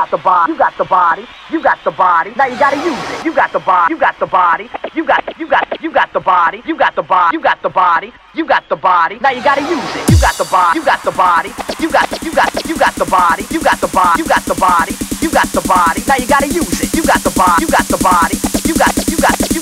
got the body, you got the body, you got the body. Now you gotta use it. You got the body, you got the body, you got the body, you got the body, you got the body, you got the body. Now you gotta use it. You got the body, you got the body, you got the body, you got the body, you got the body, you got the body. Now you gotta use it. You got the body, you got the body, you got